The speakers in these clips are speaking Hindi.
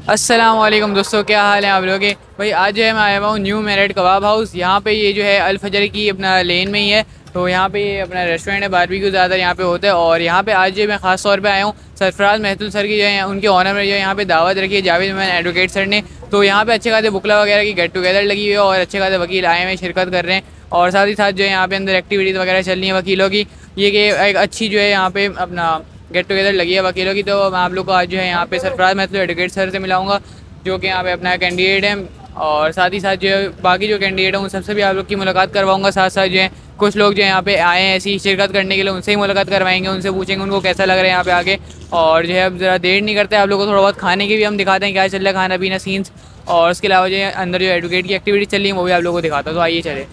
अस्सलाम वालेकुम दोस्तों, क्या हाल है आप लोगों के। भाई आज जो है मैं आया हुआ हूँ न्यू मेरिट कबाब हाउस। यहाँ पे ये जो है अल फजर की अपना लेन में ही है। तो यहाँ पे ये अपना रेस्टोरेंट है, बारबेक्यू ज़्यादा यहाँ पे होता है। और यहाँ पे आज जो मैं ख़ास तौर पे आया हूँ सरफराज महतूल सर की जो है उनके ऑनर में जो है यहाँ पे दावत रखी है जावेद मैन एडवोकेट सर ने। तो यहाँ पे अच्छे खासे बुकला वगैरह की गेट टुगेदर लगी हुई है और अच्छे खासे वकील आए हुए शिरकत कर रहे हैं। और साथ ही साथ जो है यहाँ पे अंदर एक्टिविटीज़ वगैरह चल रही हैं वकीलों की। ये कि एक अच्छी जो है यहाँ पे अपना गेट टुगेदर लगी है वकीलों की। तो मैं आप लोग को आज जो है यहाँ पे सरफराज महतूल एडवोकेट सर से मिलाऊंगा जो कि यहाँ पे अपना कैंडिडेट हैं। और साथ ही साथ जो बाकी जो कैंडिडेट हैं उन सबसे भी आप लोग की मुलाकात करवाऊंगा। साथ साथ जो है कुछ लोग जो यहाँ पे आए हैं ऐसी शिरकत करने के लिए, उनसे ही मुलाकात करवाएंगे, उनसे पूछेंगे उनको कैसा लग रहा है यहाँ पे आके। और जो है अब ज़रा देर नहीं करते, आप लोग को थोड़ा बहुत खाने की भी हम दिखाते हैं क्या चल रहा है खाना पीना सीन्स। और उसके अलावा जो है अंदर जो एडवोकेट की एक्टिविटी चल रही है वो भी आप लोगों को दिखाता हूँ। तो आइए चले।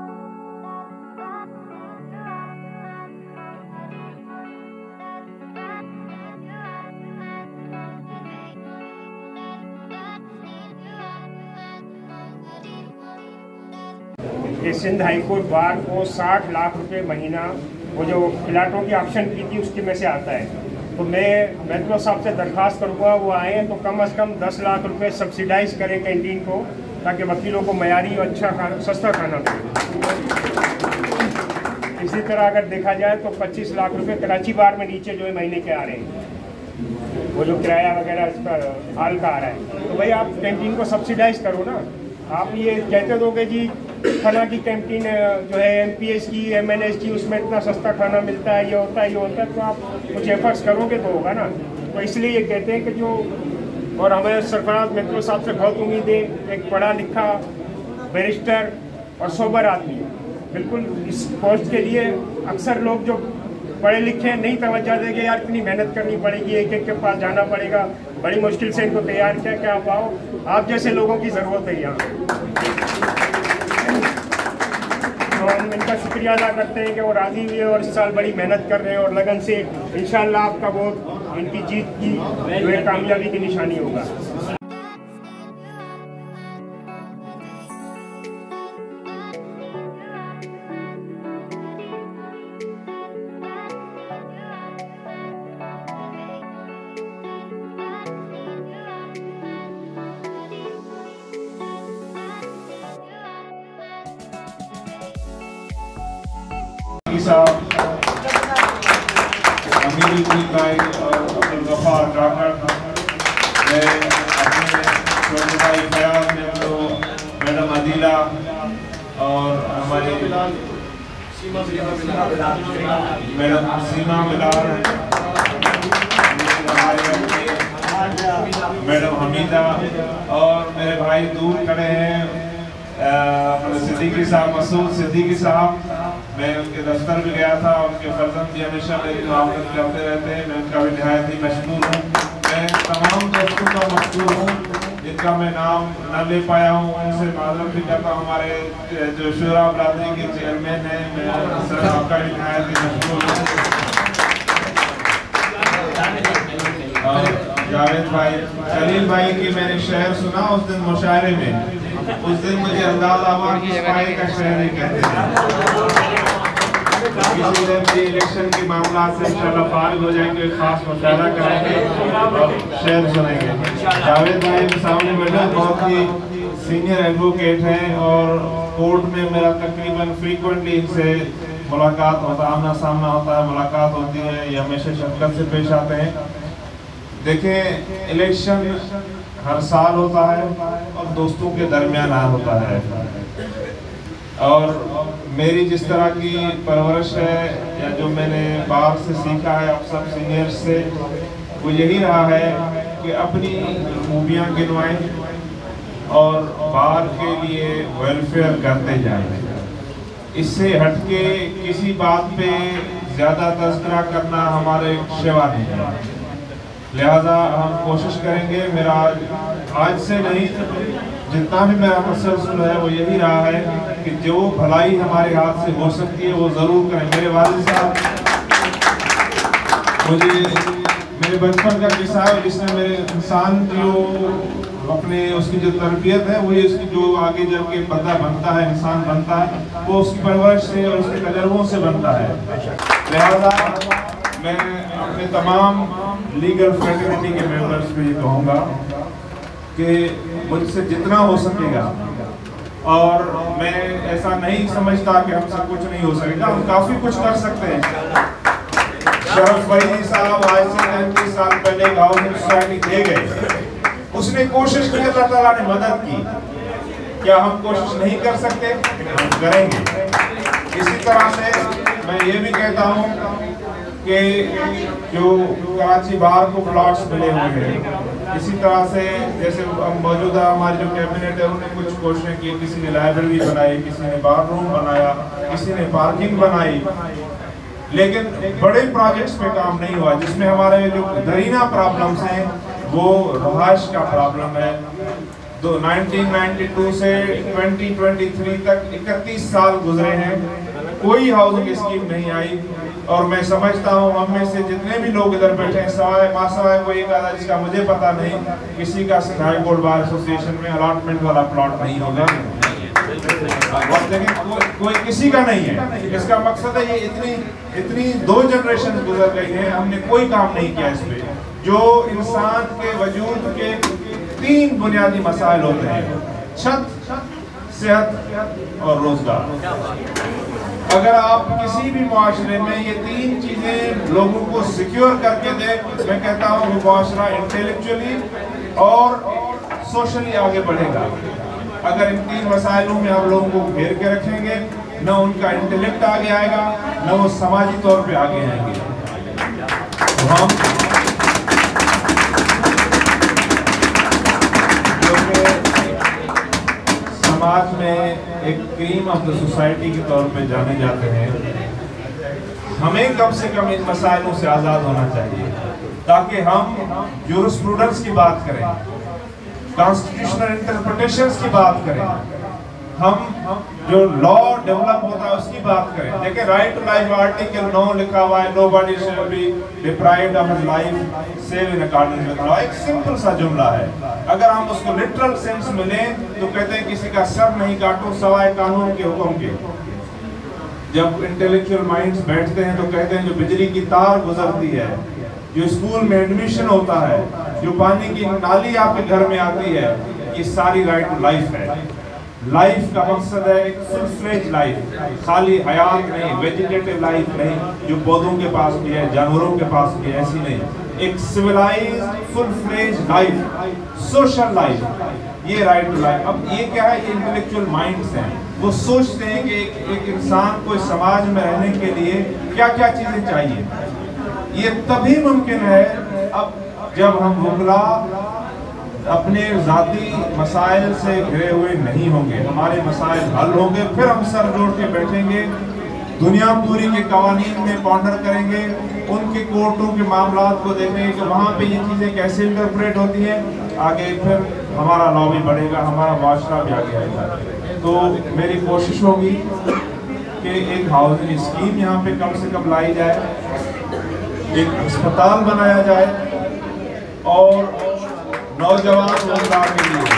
कि सिंध हाईकोर्ट बार को 60 लाख रुपए महीना वो जो प्लाटों की ऑप्शन की थी उसके में से आता है। तो मैं तो साहब से दरख्वास्त करूँगा वो आए तो कम से कम 10 लाख रुपए सब्सिडाइज करें कैंटीन को, ताकि वकीलों को मयारी और अच्छा खाना, सस्ता खाना मिले। इसी तरह अगर देखा जाए तो 25 लाख रुपए कराची बार में नीचे जो है महीने के आ रहे हैं, वो जो किराया वगैरह इसका हाल का आ रहा है। तो भाई आप कैंटीन को सब्सिडाइज करो ना। आप ये कहते दोगे जी खाना की कैंटीन जो है एमपीएस की एमएनएस की उसमें इतना सस्ता खाना मिलता है, ये होता है, तो आप कुछ एफर्ट्स करोगे तो होगा ना। तो इसलिए ये कहते हैं कि जो, और हमें सरफराज महतूल साहब से बहुत उम्मीद है, एक पढ़ा लिखा बैरिस्टर और सोबर आदमी बिल्कुल इस पोस्ट के लिए। अक्सर लोग जो पढ़े लिखे नहीं तवज्जो देंगे, यार इतनी मेहनत करनी पड़ेगी, एक एक के पास जाना पड़ेगा, बड़ी मुश्किल से इनको तैयार किया कि आप आओ, आप जैसे लोगों की ज़रूरत है यहाँ। तो हम इनका शुक्रिया अदा करते हैं कि वो राज़ी हुए और इस साल बड़ी मेहनत कर रहे हैं और लगन से इंशाअल्लाह आपका वोट इनकी जीत की जो है कामयाबी की निशानी होगा। अमीर भाई और अब्दुल गफ्फार डॉक्टर, मैं अपने छोटे भाई फयाज ने तो मैडम अदीला और हमारी मैडम सीमा मिलार, मैडम हमीदा और मेरे भाई दूर खड़े हैं सिद्दीकी साहब, मसूद सिद्दीकी साहब। मैं उनके दफ्तर भी गया था, उनके फर्जंद भी हमेशा मेरी मुआवनत करते रहते हैं, मैं उनका भी नहायत ही मशहूर हूँ। मैं तमाम दोस्तों का मशहूर हूँ जिनका मैं नाम न ले पाया हूँ, उनसे माजरत भी करता हूँ। हमारे जो शुरा बरादरी के चेयरमैन हैं, मैं सर आपका भी नहायत ही मशहूर हूँ। जावेद भाई, खलील भाई की मैंने शेर सुना उस दिन मुशायरे में, उस दिन मुझे अंदाजा हुआ कि स्पाई का शहर ही कहते हैं। किसी दिन भी इलेक्शन के मामला से इंशाल्लाह फारिग हो जाएंगे, खास मुशायरा करेंगे और शेर सुनेंगे। जावेद भाई सामने बैठे बहुत ही सीनियर एडवोकेट हैं और कोर्ट में मेरा तकरीबन फ्रीक्वेंटली इनसे मुलाकात होता है, आमना सामना होता है, मुलाकात होती है, ये हमेशा शफकत से पेश आते हैं। देखें, इलेक्शन हर साल होता है और दोस्तों के दरमियान होता है। और मेरी जिस तरह की परवरिश है या जो मैंने बाप से सीखा है, अब सब सीनियर्स से, वो यही रहा है कि अपनी खूबियाँ गिनवाएं और बार के लिए वेलफेयर करते जाएं। इससे हटके किसी बात पे ज़्यादा तज़किरा करना हमारे शिवा नहीं है। लिहाजा हम कोशिश करेंगे, मेरा आज से नहीं जितना भी मेरा तसल्सल है वो यही रहा है कि जो भलाई हमारे हाथ से हो सकती है वो ज़रूर करें। मेरे वालिद साहब, मुझे मेरे बचपन का किस्सा है जिसने मेरे इंसान जो अपने उसकी जो तरबियत है वो इसकी जो आगे जब के बंदा बनता है, इंसान बनता है, वो उसकी परवरिश से और उसके तजर्बों से बनता है। लिहाजा मैं अपने तमाम लीगल फ्रेटर्निटी के मेंबर्स को ये कहूँगा कि मुझसे जितना हो सकेगा, और मैं ऐसा नहीं समझता कि हमसे कुछ नहीं हो सकेगा, हम काफ़ी कुछ कर सकते हैं। शरफ फरीदी साहब आज से 35 साल पहले एक हाउसिंग सोसाइटी दे गए, उसने कोशिश की, अल्लाह ताला ने मदद की। क्या हम कोशिश नहीं कर सकते? हम करेंगे। इसी तरह से मैं ये भी कहता हूँ कि जो कराची बाहर को प्लॉट्स मिले हुए हैं, इसी तरह से जैसे मौजूदा हमारी जो कैबिनेट है उन्होंने कुछ कोशिशें की, किसी ने लाइब्रेरी बनाई, किसी ने बाथरूम बनाया, किसी ने पार्किंग बनाई, लेकिन बड़े प्रोजेक्ट्स पे काम नहीं हुआ। जिसमें हमारे जो दरीना प्रॉब्लम्स हैं वो रहायश का प्रॉब्लम है। 1992 से 2023 तक 31 साल गुजरे हैं, कोई हाउसिंग स्कीम नहीं आई। और मैं समझता हूँ हम में से जितने भी लोग इधर बैठे हैं, सवाए वो एक आधा जिसका मुझे पता नहीं, किसी का Sindh high court bar association में अलॉटमेंट वाला प्लॉट नहीं होगा। और देखिए कोई किसी का नहीं है। इसका मकसद है ये इतनी 2 जनरेशन गुजर गई हैं, हमने कोई काम नहीं किया इस पे। जो इंसान के वजूद के 3 बुनियादी मसाइल होते हैं, छत, सेहत और रोजगार। अगर आप किसी भी मुआशरे में ये 3 चीजें लोगों को सिक्योर करके दें, मैं कहता हूँ वो मुआशरा इंटेलेक्चुअली और सोशली आगे बढ़ेगा। अगर इन 3 मसाइलों में आप लोगों को घेर के रखेंगे, न उनका इंटेलेक्ट आगे आएगा, न वो समाजी तौर पे आगे आएंगे। तो हम समाज में एक क्रीम ऑफ द सोसाइटी के तौर पे जाने जाते हैं, हमें कम से कम इन मसाइलों से आज़ाद होना चाहिए, ताकि हम ज्यूरिस्प्रूडेंस की बात करें, कॉन्स्टिट्यूशनल इंटरप्रिटेशंस की बात करें, हम जो लॉ डेवलप होता है उसकी बात करें। देखिए राइट टू लाइफ आर्टिकल 9 लिखा हुआ है, nobody shall be deprived of his life save in according with law. एक सिंपल सा जुमला है, अगर हम उसको लिटरल सेंस में लें तो कहते हैं किसी का सर नहीं काटो सवाए कानून के हुक्म के। जब इंटेलेक्चुअल माइंड्स बैठते हैं तो कहते हैं जो बिजली की तार गुजरती है, जो स्कूल में एडमिशन होता है, जो पानी की नाली आपके घर में आती है, ये सारी राइट टू लाइफ है। लाइफ का मकसद है एक फुल फ्लेज लाइफ, खाली हयात नहीं, वेजिटेटिव लाइफ नहीं जो पौधों के पास भी है, जानवरों के पास भी है, ऐसी नहीं। एक civilized full fledge life, social life, ये राइट टू लाइफ। अब ये क्या है, ये इंटेलेक्चुअल माइंड्स हैं, वो सोचते हैं कि एक इंसान को समाज में रहने के लिए क्या क्या चीज़ें चाहिए। ये तभी मुमकिन है अब जब हम मुगला अपने ज़ाती मसाइल से घिरे हुए नहीं होंगे, हमारे मसाइल हल होंगे, फिर हम सर जोड़ के बैठेंगे, दुनिया पूरी के कवानीन में पॉन्डर करेंगे, उनके कोर्टों के मामलात को देखेंगे कि वहाँ पे ये चीज़ें कैसे इंटरप्रेट होती हैं, आगे फिर हमारा लॉ भी बढ़ेगा, हमारा माशरा भी आगे आएगा। तो मेरी कोशिश होगी कि एक हाउसिंग स्कीम यहाँ पे कम से कम लाई जाए, एक अस्पताल बनाया जाए, और नौजवान रोजगार के लिए,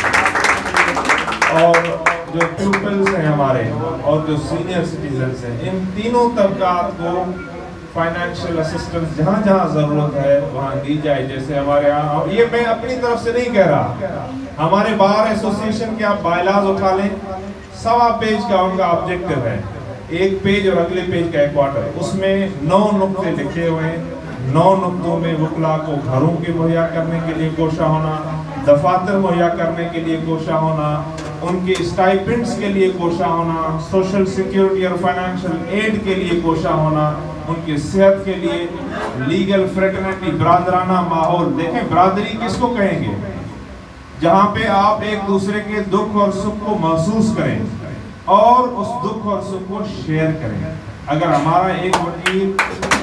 और जो प्यूपल्स हैं हमारे और जो सीनियर सिटीजन्स हैं, इन तीनों तबकात को फाइनेंशियल असिस्टेंस जहाँ जहाँ ज़रूरत है वहाँ दी जाए। जैसे हमारे यहाँ, और ये मैं अपनी तरफ से नहीं कह रहा, हमारे बार एसोसिएशन के आप बायलाज उठा लें, 1.25 पेज का उनका ऑब्जेक्टिव है, 1 पेज और अगले पेज का 1 क्वार्टर, उसमें 9 नुक्ते लिखे हुए हैं। 9 नुक्तों में वकला को घरों के मुहैया करने के लिए कोशा होना, दफातर मुहैया करने के लिए कोशा होना, उनके स्टाइपेंड्स के लिए कोशा होना, सोशल सिक्योरिटी और फाइनेंशियल एड के लिए कोशा होना, उनकी सेहत के लिए लीगल फ्रेटर्निटी, बरादराना माहौल। देखें बरादरी किसको कहेंगे, जहाँ पे आप एक दूसरे के दुख और सुख को महसूस करें और उस दुख और सुख को शेयर करें। अगर हमारा एक वकील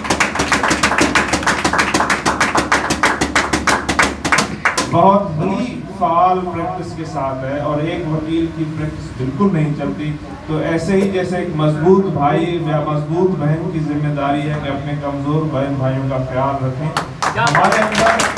बहुत ही फाल प्रैक्टिस के साथ है और एक वकील की प्रैक्टिस बिल्कुल नहीं चलती, तो ऐसे ही जैसे एक मजबूत भाई या मजबूत बहन की जिम्मेदारी है कि अपने कमजोर बहन भाइयों का ख्याल रखें। हमारे अंदर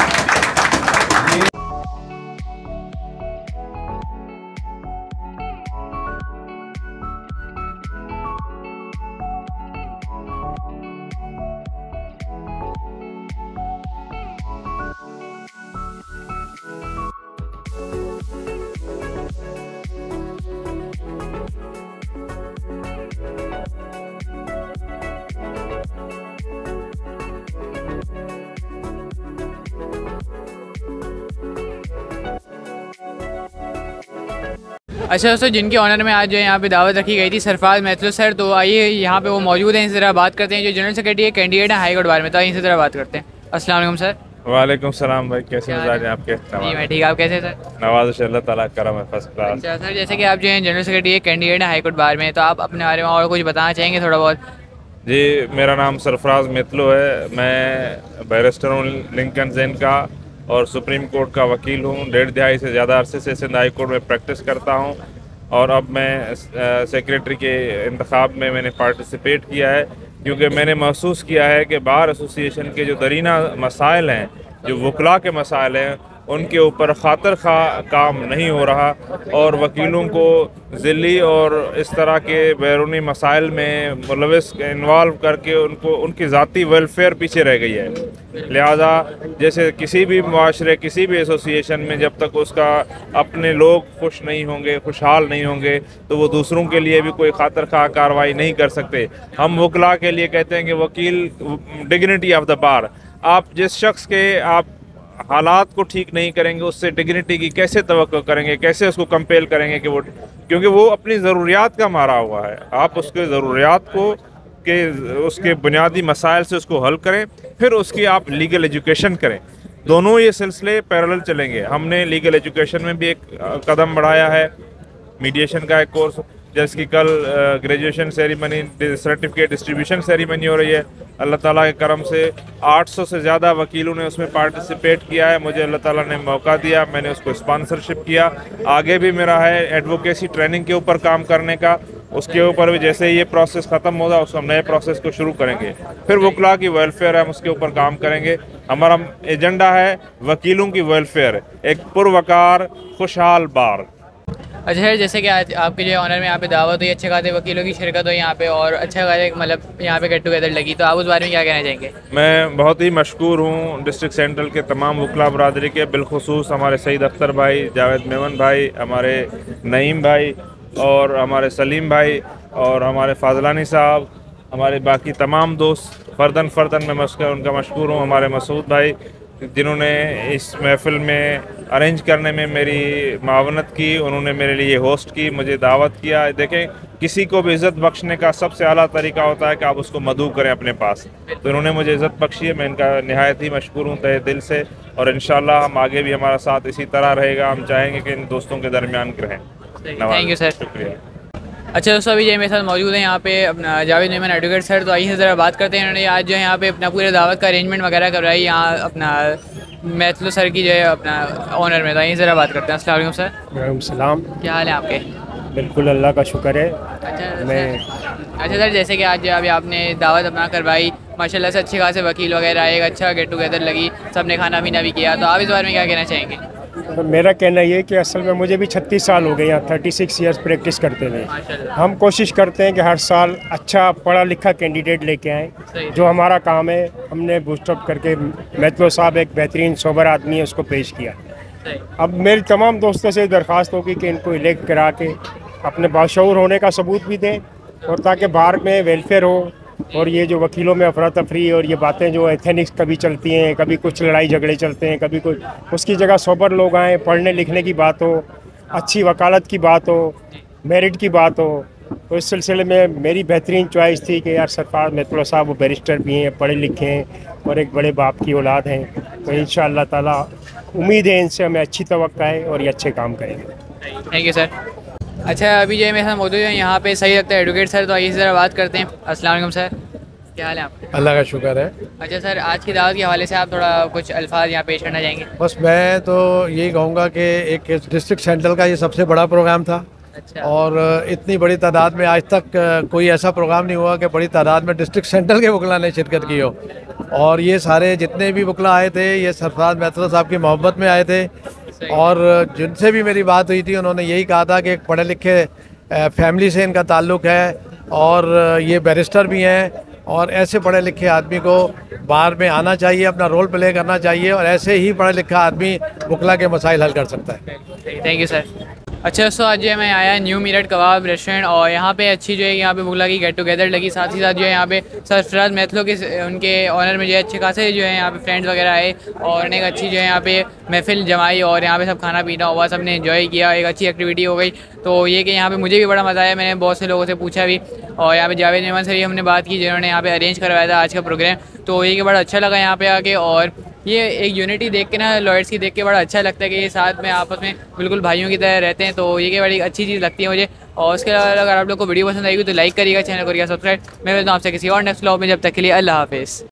अच्छा दोस्तों, जिनके ऑनर में आज जो है यहाँ पे दावत रखी गई थी सरफराज महतलो सर, तो आइए यहाँ पे वो मौजूद हैं, इसी तरह बात करते हैं। जो जनरल सेक्रेटरी कैंडिडेट है हाई कोर्ट बार में, तो इसी तरह बात करते हैं। अस्सलाम वालेकुम सर। वालेकुम सलाम भाई, कैसे मिजाज हैं आपके? जी मैं ठीक, आप कैसे सर? नवाज़ अल्लाह ताला करम है, फर्स्ट क्लास। अच्छा सर, जैसे कि आप जो है जनरल सेक्रेटरी कैंडिडेट है हाई कोर्ट बार में, तो आप अपने बारे में और कुछ बताना चाहेंगे थोड़ा बहुत? जी, मेरा नाम सरफराज महतलो है। मैं बैरिस्टर हूँ लिंकन ज़ेन का और सुप्रीम कोर्ट का वकील हूँ। 1.5 दहाई से ज़्यादा अरसे से सिंध हाई कोर्ट में प्रैक्टिस करता हूँ और अब मैं सेक्रेटरी के इंतखाब में मैंने पार्टिसिपेट किया है, क्योंकि मैंने महसूस किया है कि बार एसोसिएशन के जो दरीना मसाइल हैं, जो वकला के मसाइल हैं, उनके ऊपर खातर खा काम नहीं हो रहा और वकीलों को ज़िली और इस तरह के बैरूनी मसाइल में मुलविस इन्वॉल्व करके उनको उनकी ज़ाती वेलफेयर पीछे रह गई है। लिहाजा जैसे किसी भी मुआशरे, किसी भी एसोसिएशन में जब तक उसका अपने लोग खुश नहीं होंगे, खुशहाल नहीं होंगे, तो वो दूसरों के लिए भी कोई खातर खा कार्रवाई नहीं कर सकते। हम वकला के लिए कहते हैं कि वकील डिग्निटी ऑफ द बार। आप जिस शख्स के आप हालात को ठीक नहीं करेंगे, उससे डिग्निटी की कैसे तवक्को करेंगे, कैसे उसको कंपेल करेंगे कि वो, क्योंकि वो अपनी ज़रूरियात का मारा हुआ है। आप उसके ज़रूरियात को के उसके बुनियादी मसाइल से उसको हल करें, फिर उसकी आप लीगल एजुकेशन करें। दोनों ये सिलसिले पैरेलल चलेंगे। हमने लीगल एजुकेशन में भी एक कदम बढ़ाया है, मीडिएशन का एक कोर्स, जैसे कि कल graduation ceremony, certificate distribution ceremony हो रही है। अल्लाह ताला के करम से 800 से ज़्यादा वकीलों ने उसमें पार्टिसिपेट किया है। मुझे अल्लाह ताला ने मौका दिया, मैंने उसको स्पॉन्सरशिप किया। आगे भी मेरा है एडवोकेसी ट्रेनिंग के ऊपर काम करने का। उसके ऊपर भी जैसे ये प्रोसेस ख़त्म होगा, उसको हम नए प्रोसेस को शुरू करेंगे। फिर वकला की वेलफेयर है, हम उसके ऊपर काम करेंगे। हमारा एजेंडा है वकीलों की वेलफेयर, एक पुरवकार खुशहाल बार। अच्छा सर, जैसे कि आज आपके जो ऑनर में यहाँ पे दावत हुई, अच्छे खासे वकीलों की शिरकत हुई यहाँ पे और अच्छा खासे मतलब यहाँ पे गेट टुगेदर लगी, तो आप उस बारे में क्या कहना चाहेंगे? मैं बहुत ही मशकूर हूँ डिस्ट्रिक्ट सेंट्रल के तमाम वकला बरादरी के, बिलखुसूस हमारे सईद अख्तर भाई, जावेद मेमन भाई, हमारे नईम भाई और हमारे सलीम भाई और हमारे फाजलानी साहब, हमारे बाकी तमाम दोस्त, फ़र्दन मैं उनका मशकूर हूँ। हमारे मसूद भाई, जिन्होंने इस महफ़िल में अरेंज करने में मेरी मावनत की, उन्होंने मेरे लिए होस्ट की, मुझे दावत किया। देखें, किसी को भी इज़्ज़त बख्शने का सबसे आला तरीका होता है कि आप उसको मदऊ करें अपने पास। तो उन्होंने मुझे इज़्ज़त बख्शी है, मैं इनका नहायत ही मशकूर हूँ तहे दिल से। और इंशाअल्लाह हम आगे भी हमारा साथ इसी तरह रहेगा। हम चाहेंगे कि इन दोस्तों के दरमियान रहें। थैंक यू सर, शुक्रिया। अच्छा दोस्तों, अभी जो मेरे साथ मौजूद है यहाँ पे अपना जावेद मेमन एडवोकेट सर, तो आइए से ज़रा बात करते हैं। इन्होंने आज जो है यहाँ पे अपना पूरे दावत का अरेंजमेंट वगैरह करवाई यहाँ अपना महतलो सर की जो है अपना ऑनर में, तो आइए ज़रा बात करते हैं। अस्सलाम वालेकुम सर। वालेकुम सलाम। क्या हाल है आपके? बिल्कुल अल्लाह का शुक्र है। अच्छा सर, जैसे कि आज अभी आपने दावत अपना करवाई, माशाल्लाह से अच्छे खासे वकील वगैरह आए, अच्छा गेट टुगेदर लगी, सबने खाना पीना भी किया, तो आप इस बारे में क्या कहना चाहेंगे? तो मेरा कहना ये है कि असल में मुझे भी 36 साल हो गए यहाँ, 36 ईयर्स प्रैक्टिस करते हुए। हम कोशिश करते हैं कि हर साल अच्छा पढ़ा लिखा कैंडिडेट लेके आएँ। जो हमारा काम है हमने बूस्टअप करके, महतलो साहब एक बेहतरीन सोबर आदमी है, उसको पेश किया। अब मेरी तमाम दोस्तों से दरख्वास्त होगी कि इनको इलेक्ट करा के अपने बाशऊर होने का सबूत भी दें, और ताकि बाहर में वेलफेयर हो। और ये जो वकीलों में अफरा तफरी और ये बातें जो एथनिक्स कभी चलती हैं, कभी कुछ लड़ाई झगड़े चलते हैं, कभी कुछ, उसकी जगह सोबर लोग आएँ, पढ़ने लिखने की बात हो, अच्छी वकालत की बात हो, मेरिट की बात हो। तो इस सिलसिले में मेरी बेहतरीन चॉइस थी कि यार सरफराज महतलो साहब वो बैरिस्टर भी हैं, पढ़े लिखे हैं और एक बड़े बाप की औलाद हैं, तो इंशाअल्लाह ताला उम्मीद है इनसे हमें अच्छी तवक्का है और ये अच्छे काम करेंगे। Thank you sir. अच्छा, अभी जो है मेरे साथ मौजूद है यहाँ पे सही लगता है एडवोकेट सर, तो आइए ज़रा बात करते हैं। अस्सलाम वालेकुम सर, क्या हाल है आपके? अल्लाह का शुक्र है। अच्छा सर, आज की दावत के हवाले से आप थोड़ा कुछ अल्फाज यहाँ पेश करना चाहेंगे? बस मैं तो यही कहूँगा कि एक डिस्ट्रिक्ट सेंट्रल का ये सबसे बड़ा प्रोग्राम था। अच्छा। और इतनी बड़ी तादाद में आज तक कोई ऐसा प्रोग्राम नहीं हुआ कि बड़ी तादाद में डिस्ट्रिक्ट सेंट्रल के वकला ने शिरकत की हो। और ये सारे जितने भी वकला आए थे, ये सरफराज महतलो साहब की मोहब्बत में आए थे। और जिनसे भी मेरी बात हुई थी उन्होंने यही कहा था कि एक पढ़े लिखे फैमिली से इनका ताल्लुक़ है और ये बैरिस्टर भी हैं, और ऐसे पढ़े लिखे आदमी को बाहर में आना चाहिए, अपना रोल प्ले करना चाहिए, और ऐसे ही पढ़ा लिखा आदमी वकला के मसाइल हल कर सकता है। Thank you sir. अच्छा दोस्तों, आज जो है मैं आया न्यू मीरठ कबाब रेस्टोरेंट और यहाँ पे अच्छी जो है यहाँ पे भूख लगी, गेट टुगेदर लगी। साथ ही साथ जो है यहाँ पे सरफराज मैथलो के उनके ऑनर में जो है अच्छे खासे जो है यहाँ पे फ्रेंड्स वगैरह आए और एक अच्छी जो है यहाँ पे महफिल जमाई और यहाँ पे सब खाना पीना हुआ, सब ने एंजॉय किया, एक अच्छी एक्टिविटी हो गई। तो ये कि यहाँ पे मुझे भी बड़ा मज़ा आया, मैंने बहुत से लोगों से पूछा भी और यहाँ पे जावेद मेमन से भी हमने बात की जिन्होंने यहाँ पे अरेंज करवाया था आज का प्रोग्राम। तो ये कि बड़ा अच्छा लगा यहाँ पे आके और ये एक यूनिटी देख के ना, लॉयर्स की देख के बड़ा अच्छा लगता है कि ये साथ में आपस में बिल्कुल भाइयों की तरह रहते हैं। तो ये कि बड़ी अच्छी चीज़ लगती है मुझे। और उसके अलावा अगर आप लोग को वीडियो पसंद आएगी तो लाइक करिएगा, चैनल करिएगा सब्सक्राइब। मैं मिलता हूँ आपसे किसी और नेक्स्ट व्लॉग में, जब तक के लिए अल्लाह हाफिज़।